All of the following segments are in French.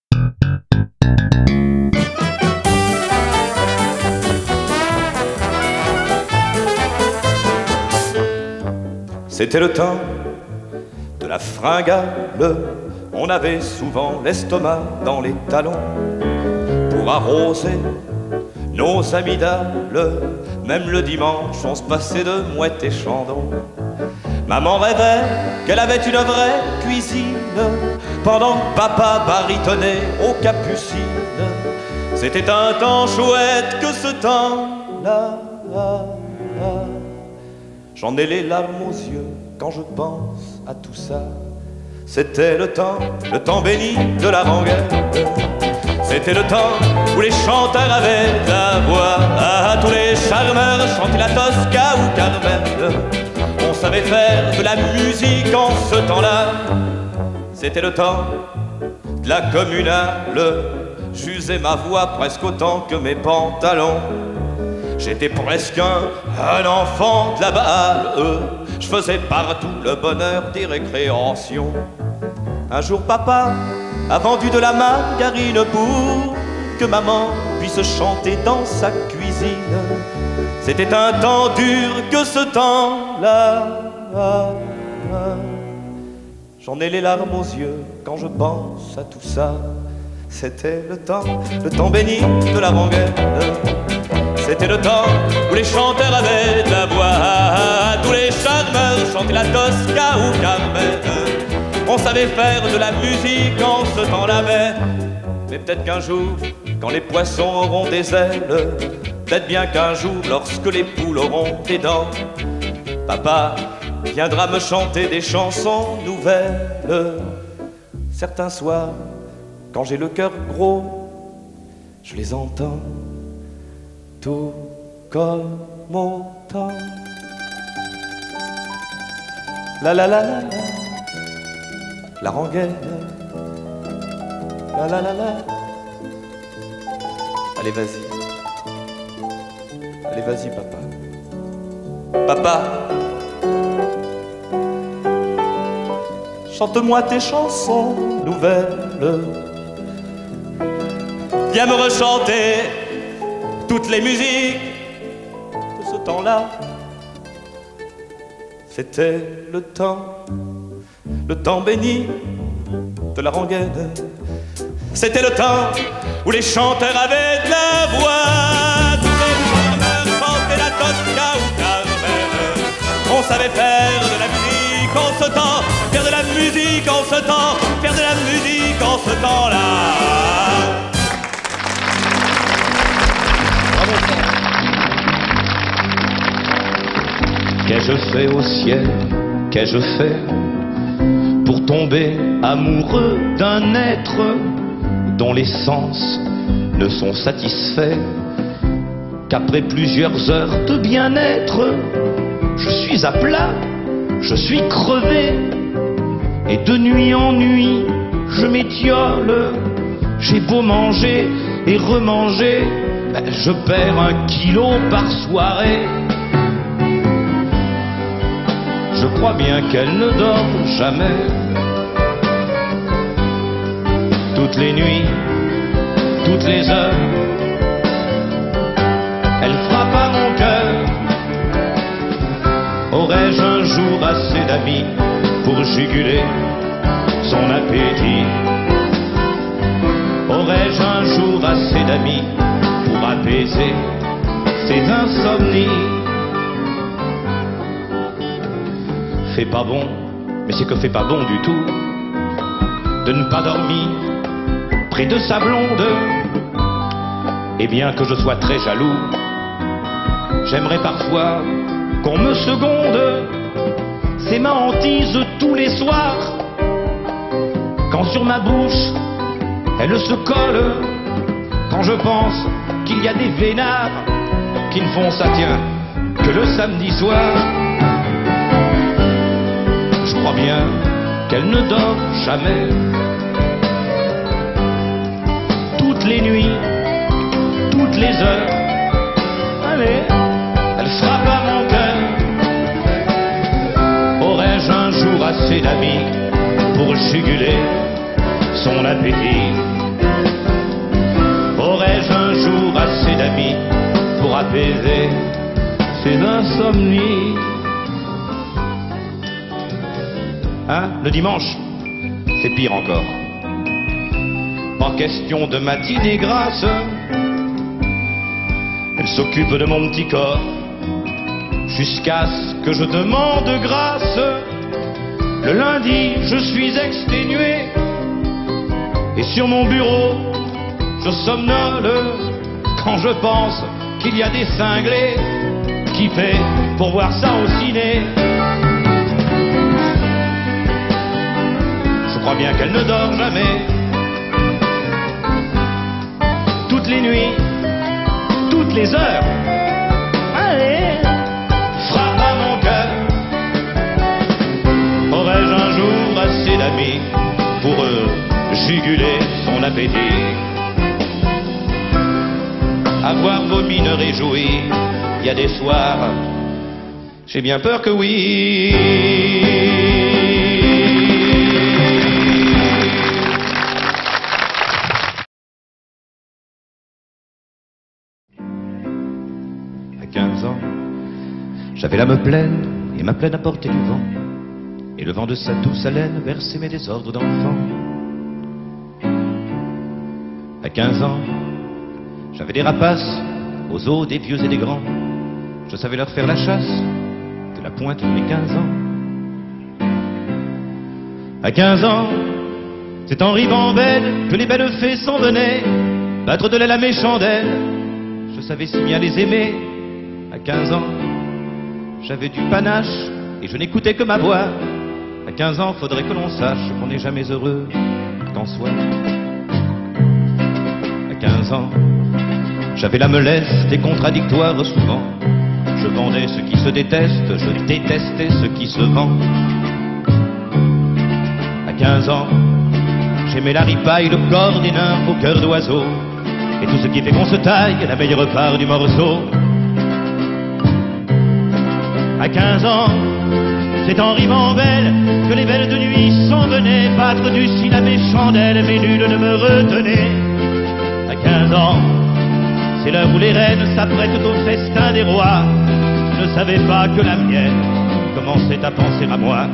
C'était le temps de la fringale, on avait souvent l'estomac dans les talons pour arroser nos amygdales. Même le dimanche, on se passait de mouettes et chandons. Maman rêvait qu'elle avait une vraie cuisine, pendant que papa baritonnait aux capucines. C'était un temps chouette que ce temps-là. J'en ai les larmes aux yeux quand je pense à tout ça. C'était le temps béni de la rengaine. C'était le temps où les chanteurs avaient la voix. À tous les charmeurs chantaient la Tosca ou Carmen. On savait faire de la musique en ce temps-là. C'était le temps de la communale. J'usais ma voix presque autant que mes pantalons. J'étais presque un enfant de la balle. Je faisais partout le bonheur des récréations. Un jour papa a vendu de la margarine pour que maman puisse chanter dans sa cuisine. C'était un temps dur que ce temps-là. J'en ai les larmes aux yeux quand je pense à tout ça. C'était le temps béni de la rengaine. C'était le temps où les chanteurs avaient de la voix. Tous les charmeurs chantaient la Tosca ou Carmen. On savait faire de la musique en ce temps-là. Mais peut-être qu'un jour, quand les poissons auront des ailes, peut-être bien qu'un jour, lorsque les poules auront des dents, papa viendra me chanter des chansons nouvelles. Certains soirs, quand j'ai le cœur gros, je les entends tout comme autant. La la la la la, la rengaine. La la la la. Allez vas-y. Allez vas-y papa. Papa, chante-moi tes chansons nouvelles. Viens me rechanter toutes les musiques de ce temps-là. C'était le temps béni de la rengaine. C'était le temps où les chanteurs avaient de la voix. Tous les charmeurs chantaient la Tosca ou Carmen. On savait faire de la musique en ce temps, faire de la musique en ce temps, faire de la musique en ce temps-là. Qu'ai-je fait au ciel, qu'ai-je fait pour tomber amoureux d'un être dont les sens ne sont satisfaits qu'après plusieurs heures de bien-être? Je suis à plat, je suis crevé, et de nuit en nuit je m'étiole. J'ai beau manger et remanger, je perds 1 kilo par soirée. Je crois bien qu'elle ne dort jamais. Toutes les nuits, toutes les heures, elle frappe à mon cœur. Aurais-je un jour assez d'amis pour juguler son appétit? Aurais-je un jour assez d'amis pour apaiser ses insomnies? Fait pas bon, mais c'est que fait pas bon du tout de ne pas dormir près de sa blonde. Et bien que je sois très jaloux, j'aimerais parfois qu'on me seconde. Ses mains hantisent tous les soirs, quand sur ma bouche elle se colle. Quand je pense qu'il y a des vénards qui ne font ça tient que le samedi soir, je crois bien qu'elle ne dort jamais. Toutes les nuits, toutes les heures, allez, elle frappe à mon cœur. Aurais-je un jour assez d'amis pour juguler son appétit? apaiser ses insomnies. Hein, le dimanche, c'est pire encore. Pas question de matinée grasse, elle s'occupe de mon petit corps jusqu'à ce que je demande grâce. Le lundi, je suis exténué et sur mon bureau, je somnole quand je pense qu'il y a des cinglés qui paient pour voir ça au ciné. Je crois bien qu'elle ne dort jamais. Toutes les nuits, toutes les heures, allez, frappe à mon cœur. Aurais-je un jour assez d'amis pour juguler son appétit? Avoir vomi ne réjouit, il y a des soirs, j'ai bien peur que oui. À 15 ans, j'avais l'âme pleine et ma plaine à portée du vent, et le vent de sa douce haleine versait mes désordres d'enfant. À 15 ans, j'avais des rapaces aux os des vieux et des grands. Je savais leur faire la chasse de la pointe de mes 15 ans. À 15 ans, c'est en rivant belle que les belles fées s'en venaient battre de l'aile à mes chandelles. Je savais si bien les aimer. À 15 ans, j'avais du panache et je n'écoutais que ma voix. À 15 ans, faudrait que l'on sache qu'on n'est jamais heureux qu'en soi. À 15 ans, j'avais l'âme leste et contradictoire souvent. Je vendais ce qui se déteste, je détestais ce qui se vend. À 15 ans, j'aimais la ripaille, le corps des nymphes au cœur d'oiseau, et tout ce qui fait qu'on se taille, la meilleure part du morceau. À 15 ans, c'est en rivant belle que les belles de nuit s'en venaient battre du cil à mes chandelles, mais nul ne me retenait. À 15 ans, c'est l'heure où les reines s'apprêtent au festin des rois. Je ne savais pas que la mienne commençait à penser à moi.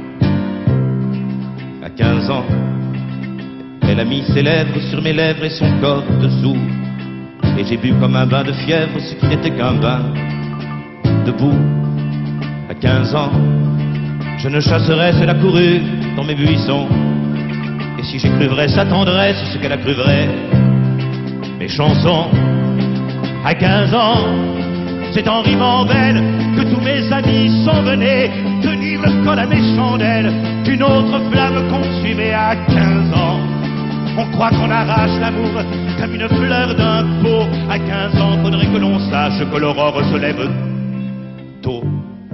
À 15 ans, elle a mis ses lèvres sur mes lèvres et son corps dessous, et j'ai bu comme un bain de fièvre ce qui n'était qu'un bain debout. À 15 ans, je ne chasserais la courue dans mes buissons, et si j'écrivrais sa tendresse, ce qu'elle a cru vrai, mes chansons. À 15 ans, c'est en rivant belle que tous mes amis s'en venaient tenir le col à mes chandelles qu'une autre flamme consumait. À 15 ans, on croit qu'on arrache l'amour comme une fleur d'un pot. À 15 ans, faudrait que l'on sache que l'aurore se lève tôt.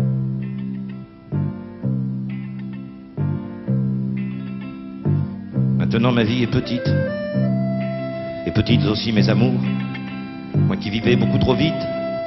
Maintenant ma vie est petite, et petites aussi mes amours. Moi qui vivais beaucoup trop vite,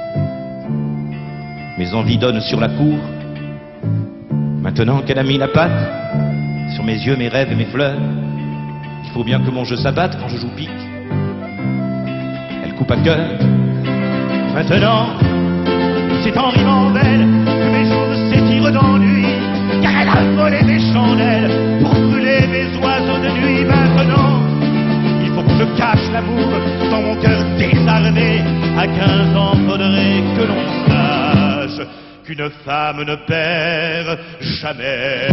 mes envies donnent sur la cour. Maintenant qu'elle a mis la patte sur mes yeux, mes rêves et mes fleurs, il faut bien que mon jeu s'abatte quand je joue pique. Elle coupe à cœur. Maintenant, c'est en rivant belle que mes jours s'étirent d'ennui, car elle a volé mes chandelles pour brûler mes oiseaux de nuit. Maintenant, il faut que je cache l'amour dans mon cœur désarmé. À 15 ans, faudrait que l'on sache qu'une femme ne perd jamais.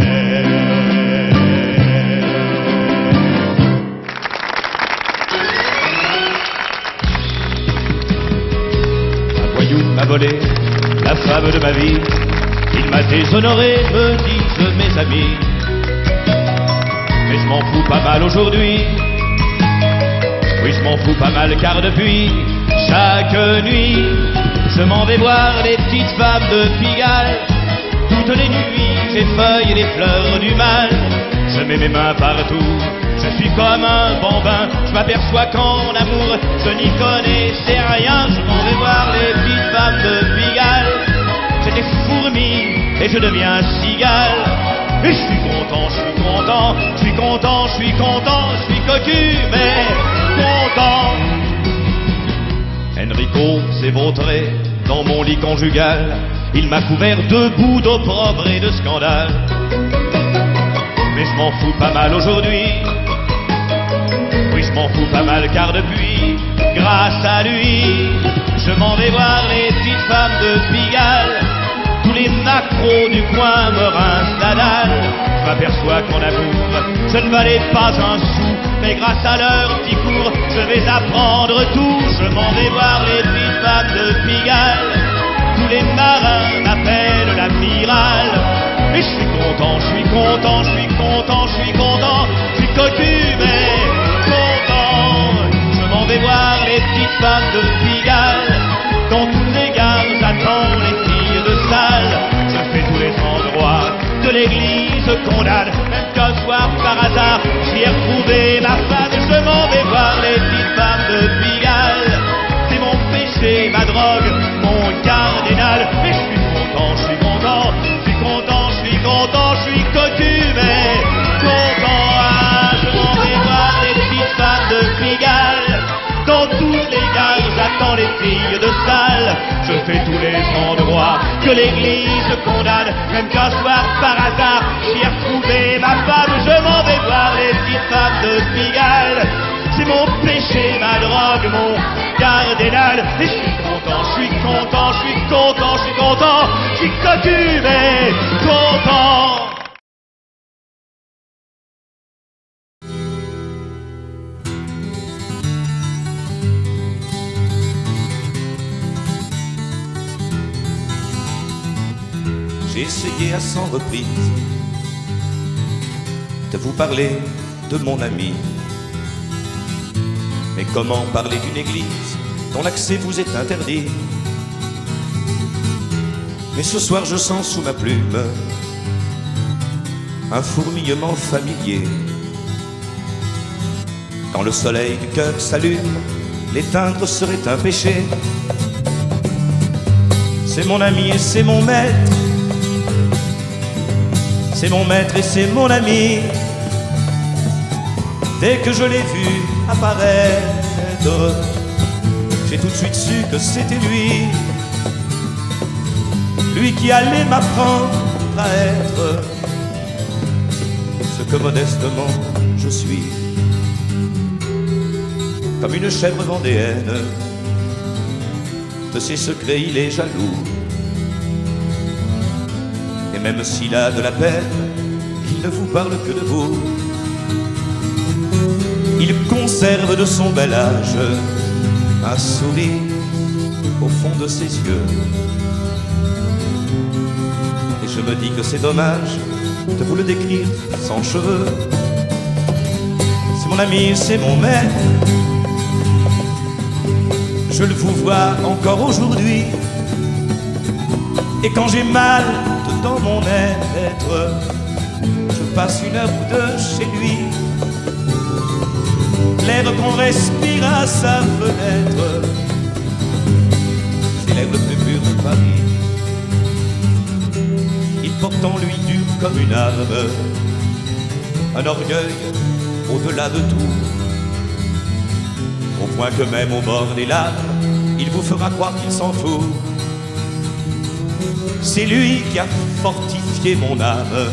Un voyou m'a volé la femme de ma vie, il m'a déshonoré, me disent mes amis. Mais je m'en fous pas mal aujourd'hui. Oui, je m'en fous pas mal car depuis chaque nuit, je m'en vais voir les petites femmes de Pigalle. Toutes les nuits, j'effeuille les fleurs du mal. Je mets mes mains partout, je suis comme un bambin. Je m'aperçois qu'en amour, je n'y connaissais rien. Je m'en vais voir les petites femmes de Pigalle. J'étais fourmi et je deviens cigale. Et je suis content, je suis content, je suis content, je suis content, je suis cocu, mais content. Enrico, c'est vautré dans mon lit conjugal. Il m'a couvert de boue, d'opprobre et de scandale. Mais je m'en fous pas mal aujourd'hui. Oui, je m'en fous pas mal car depuis, grâce à lui, je m'en vais voir les petites femmes de Pigalle. Tous les macros du coin me rincent la dalle. Je m'aperçois qu'en amour, je ne valais pas un sou. Mais grâce à leur petit cours, je vais apprendre tout. Je m'en vais voir les petites femmes de Pigalle. Tous les marins m'appellent l'amiral. Et je suis content, je suis content, je suis content, je suis content. Je suis cocu mais content. Je m'en vais voir les petites femmes de Pigalle. Dans toutes les gares, j'attends les filles de salle. Je fais tous les endroits de l'église condamne. Même qu'un soir par hasard, j'y ai retrouvé ma femme. Je m'en vais voir les petites femmes de Pigalle. C'est mon péché, ma drogue, mon cardinal. Mais je suis content, je suis content, je suis content, je suis content, je suis cocu mais content. Ah, je m'en vais voir les petites femmes de Pigalle. Dans toutes les gares, j'attends les filles de salle. Je fais tous les endroits que l'église condamne. Même qu'un soir par hasard, j'y ai retrouvé ma femme. Je m'en vais voir les petites femmes de Pigalle. C'est mon péché, ma drogue, mon cardinal. Et je suis content, je suis content, je suis content, je suis content. Je suis cocu mais content. J'ai essayé à 100 reprises de vous parler de mon ami. Mais comment parler d'une église dont l'accès vous est interdit? Mais ce soir je sens sous ma plume un fourmillement familier. Quand le soleil du cœur s'allume, l'éteindre serait un péché. C'est mon ami et c'est mon maître. C'est mon maître et c'est mon ami. Dès que je l'ai vu apparaître, j'ai tout de suite su que c'était lui. Lui qui allait m'apprendre à être ce que modestement je suis. Comme une chèvre vendéenne, de ses secrets il est jaloux. Et même s'il a de la peine, il ne vous parle que de vous. Il conserve de son bel âge un sourire au fond de ses yeux. Et je me dis que c'est dommage de vous le décrire sans cheveux. C'est mon ami, c'est mon maître. Je le vous vois encore aujourd'hui. Et quand j'ai mal dans mon être, je passe une heure ou deux chez lui. L'air qu'on respire à sa fenêtre, c'est l'air le plus pur de Paris. Il porte en lui dur comme une arme, un orgueil au-delà de tout, au point que même au bord des larmes, il vous fera croire qu'il s'en fout. C'est lui qui a fortifié mon âme.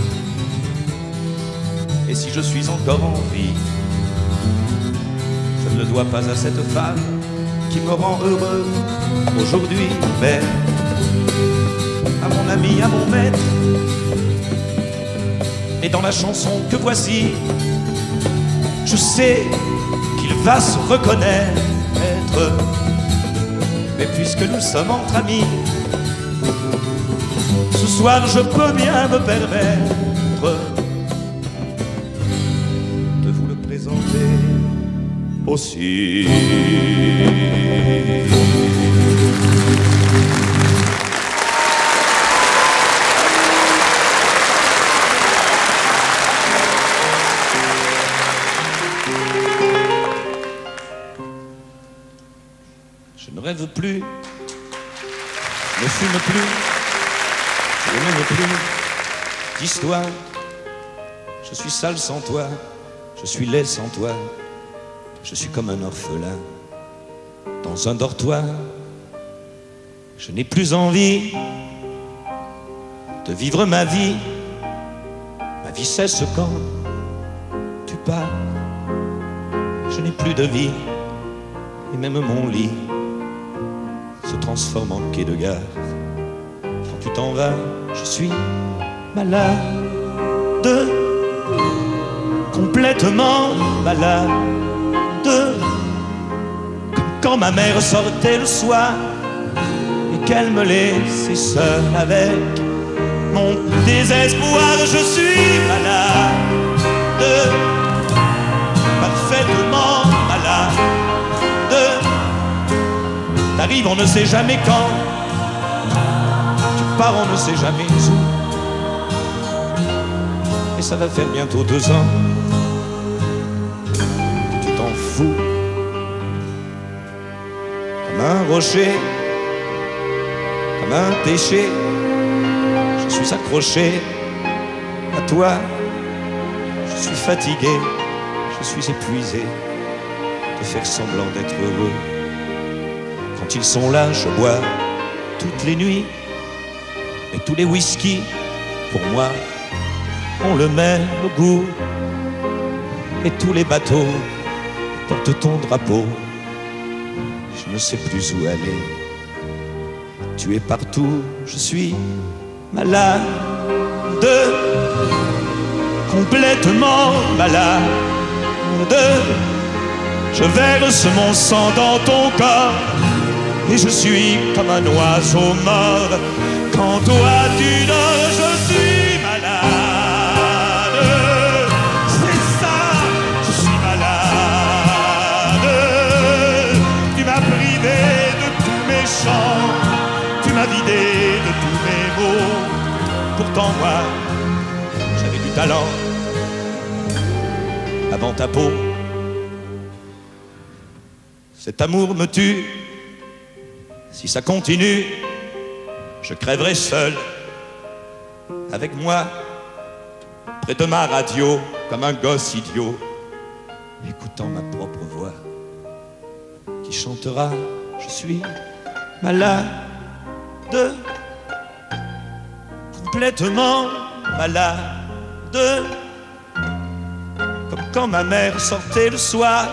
Et si je suis encore en vie, je ne le dois pas à cette femme qui me rend heureux aujourd'hui, mais à mon ami, à mon maître. Et dans la chanson que voici, je sais qu'il va se reconnaître. Mais puisque nous sommes entre amis, ce soir je peux bien me permettre de vous le présenter aussi. Je ne rêve plus, je ne fume plus, je n'aime plus d'histoire. Je suis sale sans toi, je suis laid sans toi. Je suis comme un orphelin dans un dortoir Je n'ai plus envie de vivre ma vie. Ma vie cesse quand tu pars. Je n'ai plus de vie et même mon lit se transforme en quai de gare. Quand tu t'en vas, je suis malade, complètement malade, comme quand ma mère sortait le soir et qu'elle me laissait seul avec mon désespoir. Je suis malade, parfaitement malade. T'arrives, on ne sait jamais quand. Tu pars, on ne sait jamais où. Et ça va faire bientôt 2 ans que tu t'en fous. Comme un rocher, comme un péché, je suis accroché à toi. Je suis fatigué, je suis épuisé de faire semblant d'être heureux. Quand ils sont là, je bois toutes les nuits. Et tous les whisky, pour moi, ont le même goût. Et tous les bateaux portent ton drapeau. Je ne sais plus où aller. Tu es partout, je suis malade, complètement malade. Je verse mon sang dans ton corps et je suis comme un oiseau mort. Quand toi tu dors, je suis malade. C'est ça, je suis malade. Tu m'as privé de tous mes chants, tu m'as vidé de tous mes mots. Pourtant moi, j'avais du talent avant ta peau. Cet amour me tue. Si ça continue, je crèverai seul, avec moi, près de ma radio, comme un gosse idiot, écoutant ma propre voix, qui chantera, je suis malade, complètement malade, comme quand ma mère sortait le soir,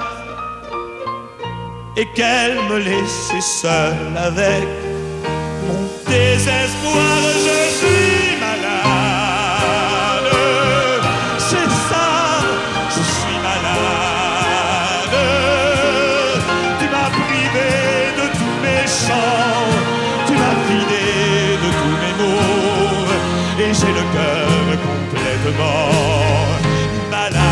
et qu'elle me laissait seul avec mon désespoir. Je suis malade, c'est ça, je suis malade. Tu m'as privé de tous mes chants, tu m'as vidé de tous mes mots, et j'ai le cœur complètement malade.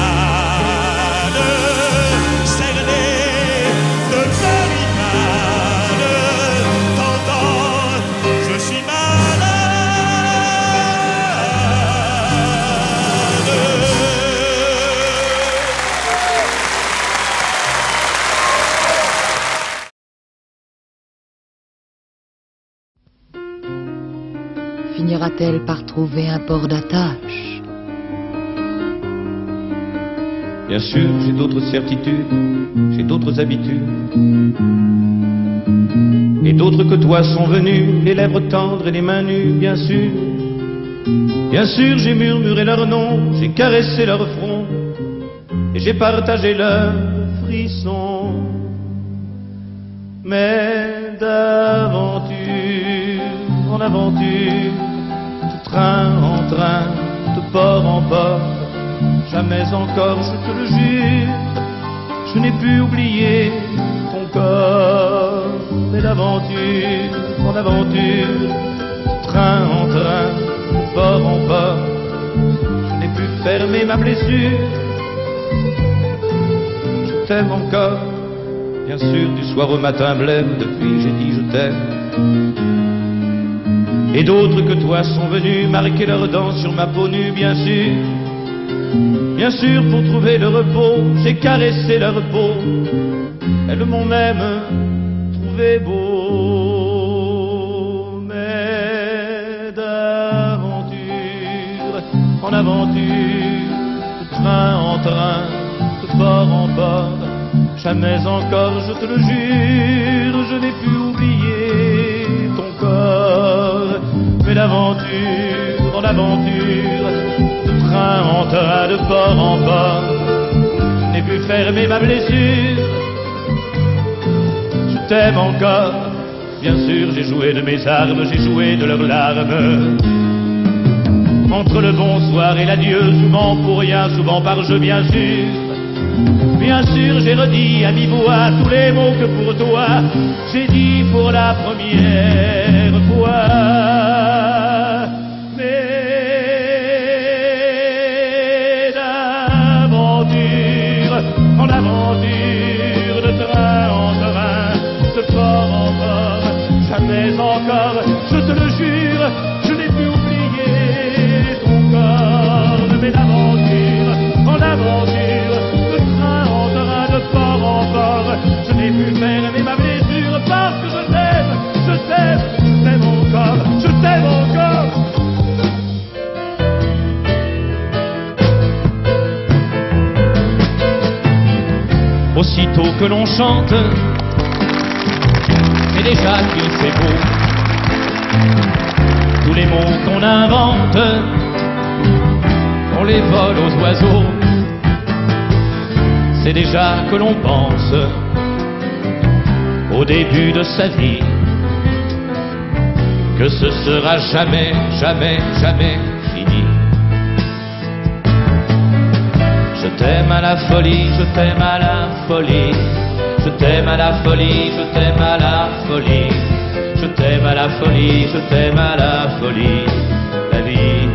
Finira-t-elle par trouver un port d'attache? Bien sûr, j'ai d'autres certitudes, j'ai d'autres habitudes. Et d'autres que toi sont venus, les lèvres tendres et les mains nues, bien sûr. Bien sûr, j'ai murmuré leur nom, j'ai caressé leur front, et j'ai partagé leurs frissons. Mais d'aventure en aventure, de train en train, de port en port, jamais encore, je te le jure, je n'ai pu oublier ton corps. Mais d'aventure en aventure, de train en train, de port en port, je n'ai pu fermer ma blessure. Je t'aime encore, bien sûr, du soir au matin blême, depuis j'ai dit je t'aime. Et d'autres que toi sont venus marquer leurs dents sur ma peau nue, bien sûr. Bien sûr, pour trouver le repos, j'ai caressé leur peau. Elles m'ont même trouvé beau. Mais d'aventure en aventure, de train en train, de port en port, jamais encore, je te le jure, je n'ai pu oublier ton corps. aventure, en aventure, le train montera de port en port. Je n'ai pu fermer ma blessure. Je t'aime encore. Bien sûr, j'ai joué de mes armes, j'ai joué de leurs larmes. Entre le bonsoir et l'adieu, souvent pour rien, souvent par jeu, bien sûr. Bien sûr, j'ai redit à mi-voix tous les mots que pour toi j'ai dit pour la première fois. Mais d'aventure en aventure, de train en train, de port en port, jamais encore, je te le jure, je n'ai pu oublier ton corps. Mais d'aventure en aventure, de train en train, de port en port, je n'ai pu fermer ma blessure parce que je t'aime, je t'aime, je t'aime encore, je t'aime encore. Aussitôt que l'on chante, et déjà qu'il fait beau, tous les mots qu'on invente, on les vole aux oiseaux. C'est déjà que l'on pense au début de sa vie, que ce sera jamais, jamais, jamais fini. Je t'aime à la folie, je t'aime à la folie. Je t'aime à la folie, je t'aime à la folie. Je t'aime à la folie, je t'aime à la folie. La vie.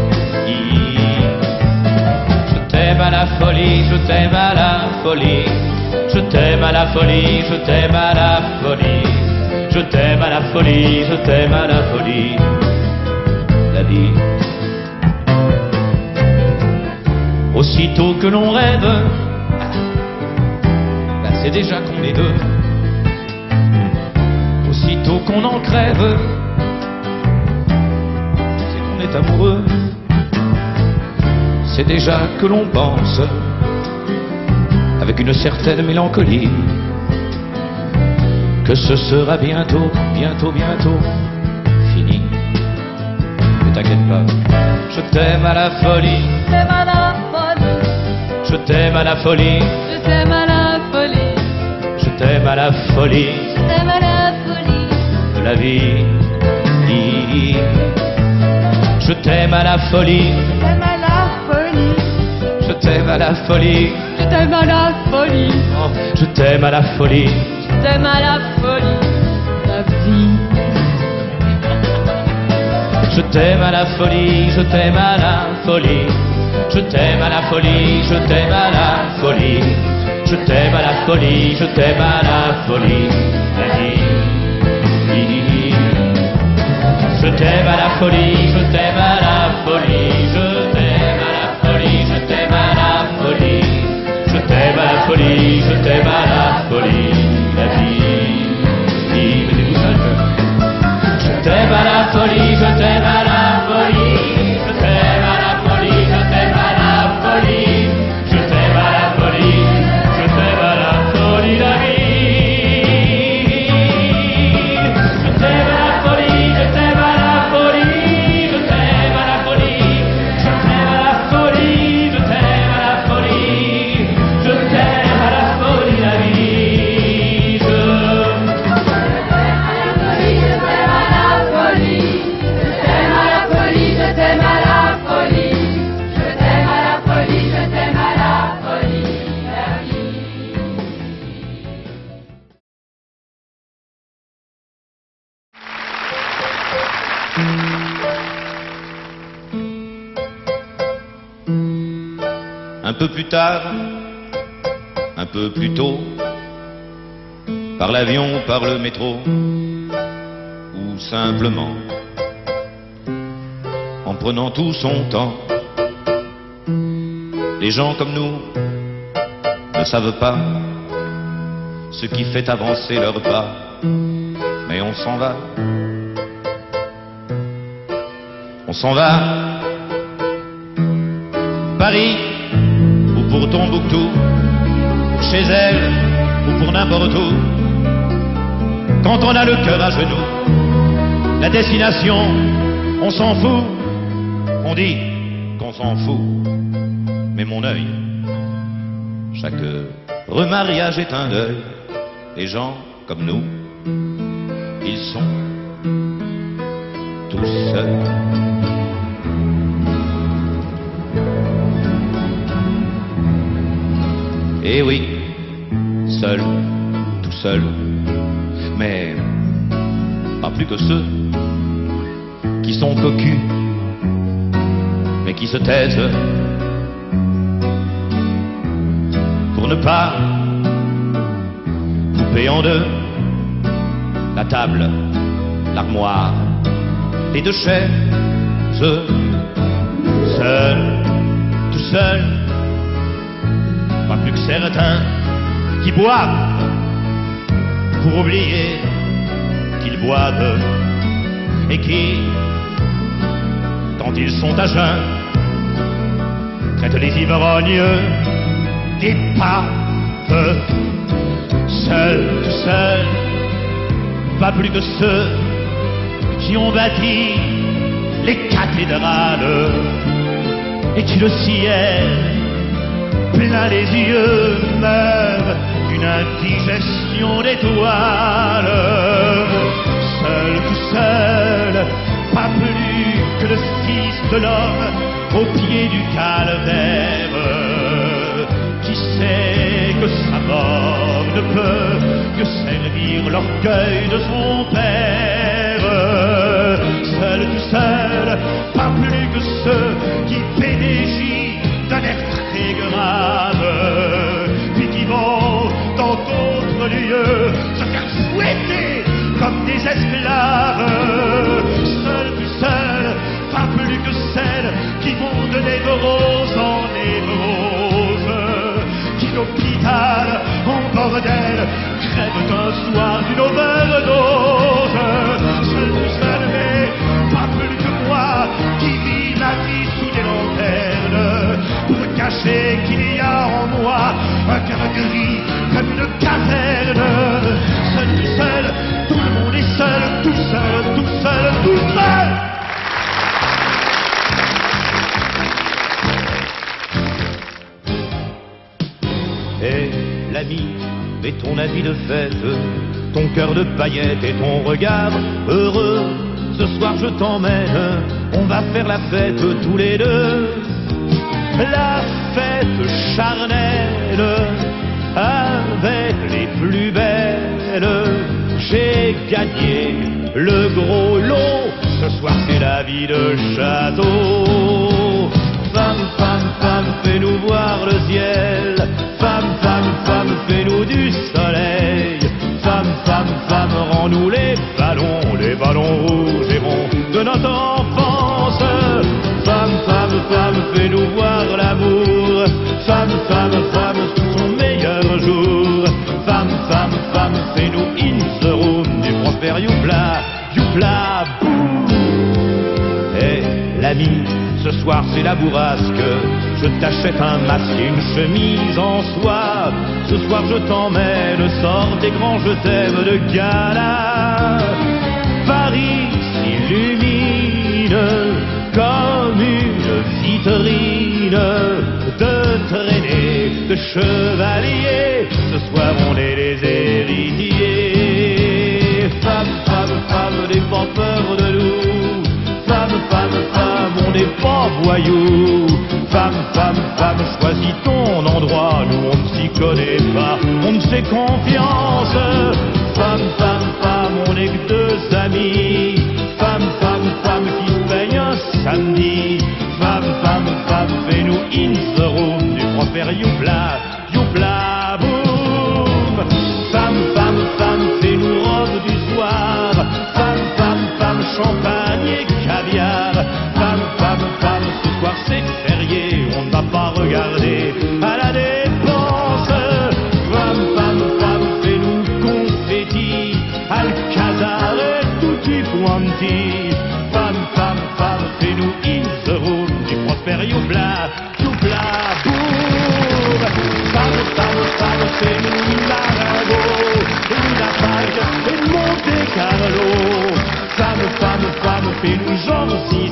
Je t'aime à la folie, je t'aime à la folie. Je t'aime à la folie, je t'aime à la folie. Je t'aime à la folie, je t'aime à la folie. La vie. Aussitôt que l'on rêve, c'est déjà qu'on est deux. Aussitôt qu'on en crève, c'est qu'on est amoureux. C'est déjà que l'on pense, avec une certaine mélancolie, que ce sera bientôt, bientôt, bientôt fini. Ne t'inquiète pas, je t'aime à la folie. Je t'aime à la folie. Je t'aime à la folie. Je t'aime à la folie. Je t'aime à la folie. De la vie. Je t'aime à la folie. Je t'aime à la folie. Je t'aime à la folie. Je t'aime à la folie. Je t'aime à la folie. Je t'aime à la folie. La vie. Je t'aime à la folie. Je t'aime à la folie. Je t'aime à la folie. Je t'aime à la folie. Je t'aime à la folie. Je t'aime à la folie. La vie. Je t'aime à la folie. Je t'aime à la folie. Je t'aime à la folie. Je t'aime à la folie. Je t'aime à la folie. Je t'aime à la folie. La vie. Mettez-vous seul. Je t'aime à la folie. Je t'aime à la folie. Je t'aime à la folie. Je t'aime à la folie. Je t'aime à la folie. Je t'aime à la folie. La vie. Je t'aime à la folie. Je t'aime à la folie. Je t'aime à la folie. Je t'aime à la folie. Je t'aime à la folie. Je t'aime à la folie. La vie. Je Un peu plus tard, un peu plus tôt, par l'avion, par le métro, ou simplement en prenant tout son temps. Les gens comme nous ne savent pas ce qui fait avancer leurs pas, mais on s'en va. On s'en va, Paris, ou pour Tombouctou, chez elle, ou pour n'importe où. Quand on a le cœur à genoux, la destination, On s'en fout, on dit qu'on s'en fout, mais mon œil, chaque remariage est un deuil. Les gens comme nous, ils sont tous seuls. Et oui, seul, tout seul, mais pas plus que ceux qui sont cocus, mais qui se taisent pour ne pas couper en deux la table, l'armoire, les deux chaises. Seul, tout seul, pas plus que certains qui boivent pour oublier qu'ils boivent et qui, quand ils sont à jeun, traitent les ivrognes d'épaves. Seul, tout seul, pas plus que ceux qui ont bâti les cathédrales et qui le ciel plein les yeux meurt d'une indigestion d'étoiles. Seul, tout seul, pas plus que le fils de l'homme au pied du calvaire, qui sait que sa mort ne peut que servir l'orgueil de son père. Seul, tout seul, pas plus que ceux qui bénéficient d'un air très grave, puis qui vont dans d'autres lieux se faire fouetter comme des esclaves. Seul, tout seul, pas plus que celles qui vont de névrose en névrose, qui d'hôpital en bordel crèvent un soir d'une overdose. Seul, tout seul, mais pas plus que moi qui vis ma vie sous des lanternes pour cacher qu'il y a en moi un cœur gris comme une caverne. Seul, tout seul, tout le monde est seul, tout seul, tout seul, tout seul. Et l'ami, et ton habit de fête, ton cœur de paillettes et ton regard heureux. Ce soir je t'emmène, on va faire la fête tous les deux. La fête charnelle avec les plus belles. J'ai gagné le gros lot, ce soir c'est la vie de château. Femme, femme, femme, fais-nous voir le ciel. Femme, femme, femme, fais-nous du soleil. Femme, femme, femme, rends-nous les ballons rouges et ronds de notre enfance. Femme, femme, femme, fais-nous voir l'amour. Femme, femme, femme, sous son meilleur jour. Femme, femme, femme, fais-nous in the room du Prosper Youpla, Youpla, boum. Et l'ami, ce soir c'est la bourrasque. Je t'achète un masque et une chemise en soie. Ce soir je t'emmène, sors tes grands je t'aime de gala. Paris s'illumine comme une vitrine de traînées de chevaliers. Ce soir on est les héritiers. Femme, femme, femme, n'aie pas peur de nous. Femme, femme, femme, on n'est pas voyous. Femme, femme, femme, choisis ton endroit. Nous on ne s'y connaît pas, on ne fait confiance. Femme, femme, femme, on n'est que deux amis. Femme, femme, femme, qui se peigne un samedi. Femme, femme, femme, fais-nous in the room du Prosper Youpla, Youpla, boum. Femme, femme, femme, fais-nous robe du soir. Femme, femme, femme, champagne et caviar. Femme, femme, femme, ce soir c'est férié, on ne va pas regarder à la dépense. Femme, femme, femme, fais-nous confetti, Alcazar et tutti quanti. Femme, femme, femme, fais-nous in the room du Prosper Youpla, Youpla, boum. Femme, femme, femme, fais-nous une Arago, une Pâques et Monte Carlo. Femme, femme, femme, Philou Georgie.